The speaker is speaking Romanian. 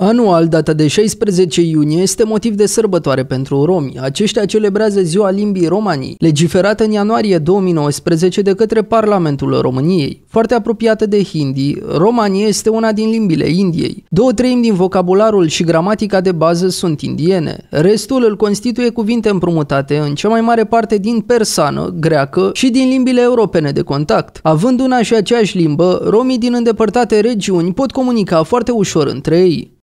Anual, data de 16 iunie este motiv de sărbătoare pentru romi. Aceștia celebrează Ziua Limbii României, legiferată în ianuarie 2019 de către Parlamentul României. Foarte apropiată de hindi, romani este una din limbile Indiei. 2/3 din vocabularul și gramatica de bază sunt indiene. Restul îl constituie cuvinte împrumutate în cea mai mare parte din persană, greacă și din limbile europene de contact. Având una și aceeași limbă, romii din îndepărtate regiuni pot comunica foarte ușor între ei.